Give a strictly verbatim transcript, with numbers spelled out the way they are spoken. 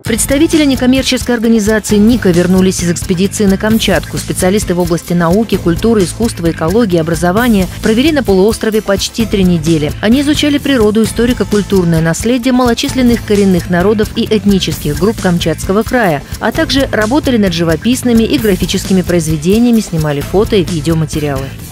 Представители некоммерческой организации «Ника» вернулись из экспедиции на Камчатку. Специалисты в области науки, культуры, искусства, экологии, образования провели на полуострове почти три недели. Они изучали природу, историко-культурное наследие малочисленных коренных народов и этнических групп Камчатского края, а также работали над живописными и графическими произведениями, снимали фото и видеоматериалы.